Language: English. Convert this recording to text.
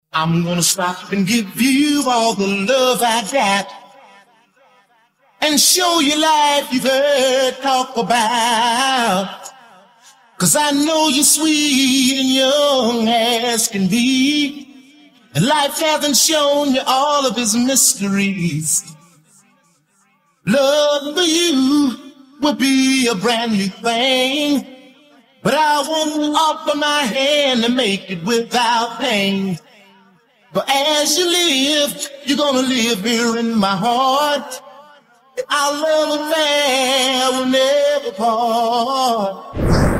I'm gonna stop and give you all the love I got and show you life you've heard talk about. 'Cause I know you're sweet and young as can be, and life hasn't shown you all of its mysteries. Love for you will be a brand new thing, but I won't offer my hand to make it without pain. But as you live, you're gonna live here in my heart. Our love affair will never part.